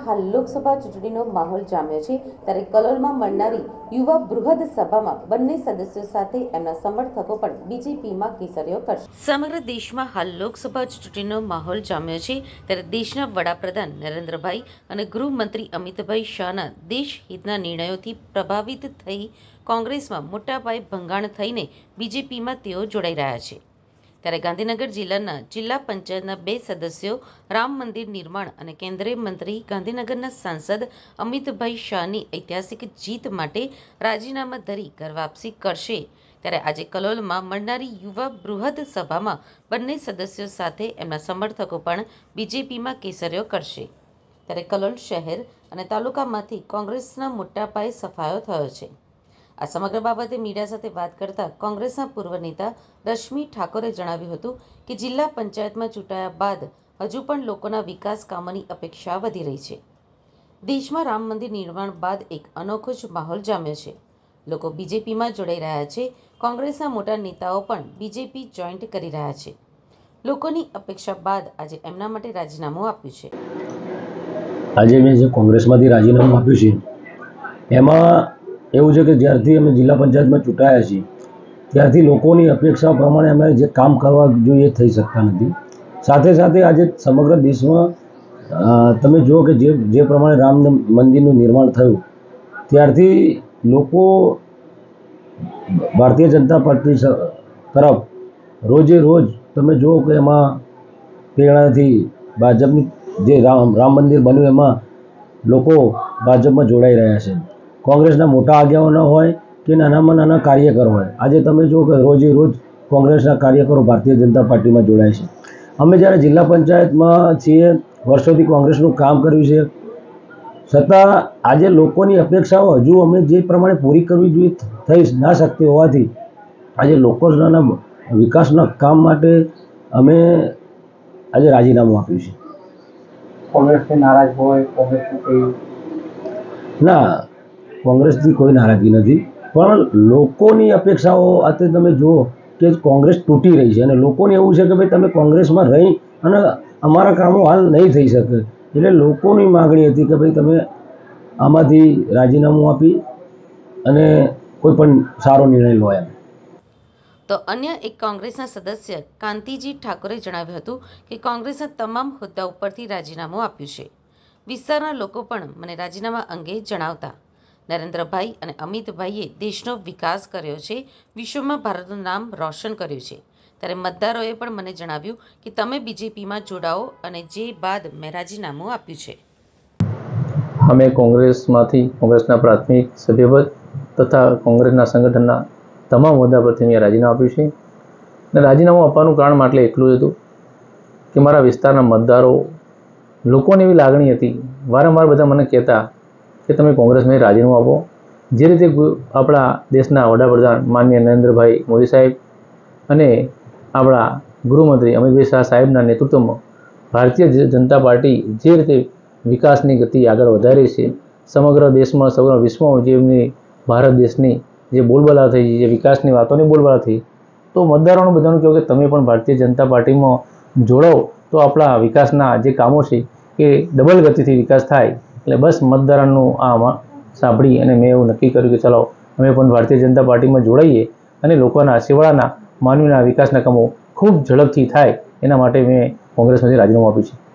હાલ લોકસભા ચૂંટણીનો માહોલ જામ્યો છે, ત્યારે કલોલમાં મળનારી યુવા બૃહદ સભામાં બંને સદસ્યો સાથે એમના સમર્થકો પણ બીજેપીમાં કેસરીઓ કરશે। સમગ્ર દેશમાં હાલ લોકસભા ચૂંટણીનો માહોલ જામ્યો છે, ત્યારે દેશના વડાપ્રધાન નરેન્દ્રભાઈ અને ગૃહમંત્રી અમિતભાઈ શાહના દેશહિતના નિર્ણયોથી પ્રભાવિત થઈ કોંગ્રેસમાં મોટા પાયે ભંગાણ થઈને બીજેપીમાં તેઓ જોડાઈ રહ્યા છે। ત્યારે ગાંધીનગર જિલ્લાના જિલ્લા પંચાયતના 2 સદસ્યો રામ મંદિર નિર્માણ અને કેન્દ્રીય મંત્રી ગાંધીનગરના સાંસદ અમિતભાઈ શાહની ઐતિહાસિક જીત માટે રાજીનામા ધરી ઘર વાપસી કરશે। ત્યારે આજે કલોલમાં મળનારી યુવા બૃહદ સભામાં બંને સદસ્યો સાથે એમના સમર્થકો પણ બીજેપીમાં કેસરીઓ કરશે। ત્યારે કલોલ શહેર અને તાલુકામાંથી કોંગ્રેસના મોટા પાયે સફાયો થયો છે। આ સમગ્ર બાબતે મીડિયા સાથે વાત કરતા કોંગ્રેસના પૂર્વ નેતા રશ્મિ ઠાકોરે જણાવ્યું હતું કે જિલ્લા પંચાયતમાં ચૂંટાયા બાદ હજુ પણ લોકોના વિકાસ કામોની અપેક્ષા વધી રહી છે। દેશમાં રામ મંદિર નિર્માણ બાદ એક અનોખો જ માહોલ જામ્યો છે। લોકો બીજેપીમાં જોડાઈ રહ્યા છે। કોંગ્રેસના મોટા નેતાઓ પણ બીજેપી જોઈન્ટ કરી રહ્યા છે। લોકોની અપેક્ષા બાદ આજે એમના માટે રાજીનામું આપ્યું છે। આજે મેં જે કોંગ્રેસમાંથી રાજીનામું આપ્યું છે એમાં એવું છે કે જ્યારથી અમે જિલ્લા પંચાયતમાં ચૂંટાયા છીએ ત્યારથી લોકોની અપેક્ષા પ્રમાણે અમે જે કામ કરવા જોઈએ થઈ શકતા નથી। સાથે સાથે આજે સમગ્ર દેશમાં તમે જુઓ કે જે પ્રમાણે રામ મંદિરનું નિર્માણ થયું ત્યારથી લોકો ભારતીય જનતા પાર્ટી તરફ રોજે રોજ તમે જુઓ કે એમાં પ્રેરણાથી ભાજપની જે રામ મંદિર બન્યું એમાં લોકો ભાજપમાં જોડાઈ રહ્યા છે। કોંગ્રેસના મોટા આગેવાનો હોય કે નાનામાં નાના કાર્યકરો હોય, આજે તમે જુઓ કે રોજે રોજ કોંગ્રેસના કાર્યકરો ભારતીય જનતા પાર્ટીમાં જોડાય છે। અમે જ્યારે જિલ્લા પંચાયતમાં છીએ, વર્ષોથી કોંગ્રેસનું કામ કર્યું છે, છતાં આજે લોકોની અપેક્ષાઓ હજુ અમે જે પ્રમાણે પૂરી કરવી જોઈએ થઈ ના શકતી હોવાથી આજે લોકોના વિકાસના કામ માટે અમે આજે રાજીનામું આપ્યું છે। કોંગ્રેસથી નારાજ હોય, કોંગ્રેસનું કોઈ ના, કોંગ્રેસથી કોઈ નારાજગી નથી, પણ લોકોની અપેક્ષાઓ અત્યારે તમે જુઓ કે કોંગ્રેસ તૂટી રહી છે અને લોકોને એવું છે કે ભાઈ તમે કોંગ્રેસમાં રહી અને અમારા કામો હાલ નહીં થઈ શકે, એટલે લોકોની માગણી હતી કે ભાઈ તમે આમાંથી રાજીનામું આપી અને કોઈ પણ સારો નિર્ણય લો એમ। તો અન્ય એક કોંગ્રેસના સદસ્ય કાંતિજી ઠાકોરે જણાવ્યું હતું કે કોંગ્રેસના તમામ હોદ્દા ઉપરથી રાજીનામું આપ્યું છે। વિસ્તારના લોકો પણ મને રાજીનામા અંગે જણાવતા નરેન્દ્રભાઈ અને અમિતભાઈએ દેશનો વિકાસ કર્યો છે, વિશ્વમાં ભારતનું નામ રોશન કર્યું છે। ત્યારે મતદારોએ પણ મને જણાવ્યું કે તમે બીજેપીમાં જોડાઓ અને જે બાદ મેં રાજીનામું આપ્યું છે। અમે કોંગ્રેસના પ્રાથમિક સભ્યપદ તથા કોંગ્રેસના સંગઠનના તમામ હોદ્દા પરથી મેં રાજીનામું આપ્યું છે અને રાજીનામું આપવાનું કારણ એટલે એટલું જ હતું કે મારા વિસ્તારના મતદારો લોકોને એવી લાગણી હતી, વારંવાર બધા મને કહેતા કે તમે કોંગ્રેસમાં રાજીનામું આપો। જે રીતે આપણા દેશના વડાપ્રધાન માનનીય નરેન્દ્રભાઈ મોદી સાહેબ અને આપણા ગૃહમંત્રી અમિતભાઈ શાહ સાહેબના નેતૃત્વમાં ભારતીય જનતા પાર્ટી જે રીતે વિકાસની ગતિ આગળ વધારી છે, સમગ્ર દેશમાં સમગ્ર વિશ્વમાં જે એમની ભારત દેશની જે બોલબાલા થઈ, જે વિકાસની વાતોની બોલબાલા થઈ, તો મતદારોનું બધાનું કહેવું કે તમે પણ ભારતીય જનતા પાર્ટીમાં જોડાઓ તો આપણા વિકાસના જે કામો છે એ ડબલ ગતિથી વિકાસ થાય। એટલે બસ મતદારોનું આમાં સાંભળી અને મેં એવું નક્કી કર્યું કે ચાલો અમે પણ ભારતીય જનતા પાર્ટીમાં જોડાઈએ અને લોકોના છેવાડાના માનવીના વિકાસના કામો ખૂબ ઝડપથી થાય એના માટે મેં કોંગ્રેસમાંથી રાજીનામું આપ્યું છે।